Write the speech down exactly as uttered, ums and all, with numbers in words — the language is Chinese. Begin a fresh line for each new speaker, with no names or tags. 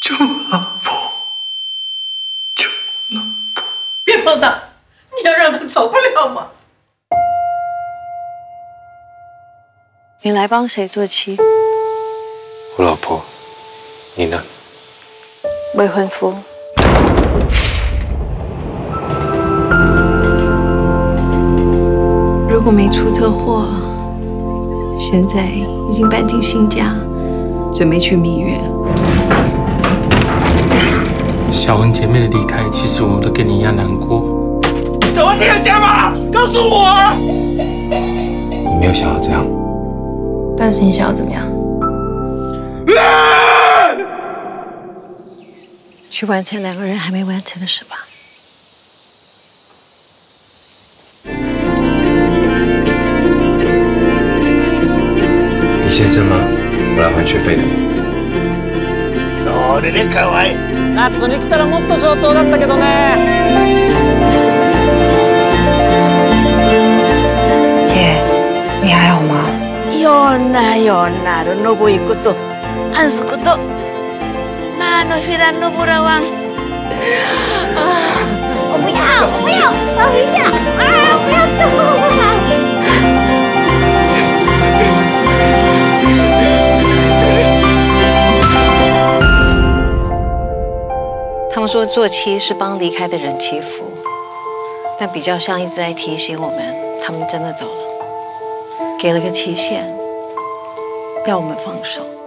救老婆，救老婆！
别碰他，你要让他走不了吗？
你来帮谁做妻？
我老婆，你呢？
未婚夫。如果没出车祸，现在已经搬进新家，准备去蜜月。
小文姐妹的离开，其实我们都跟你一样难过。
小文这样讲嘛，告诉我。
我没有想要这样。
但是你想要怎么样？
啊！
去完成两个人还没完成的事吧。
你先生吗？我来还学费的。
どれでかわいい。
夏に来たらもっと上等だったけどね。
姐，你还好吗？
よなよなる信行こと安すことまあのフィラノブラワン。
我不要，我不要，放一下啊！不要动啊！
他们说做妻是帮离开的人祈福，但比较像一直在提醒我们，他们真的走了，给了个期限，要我们放手。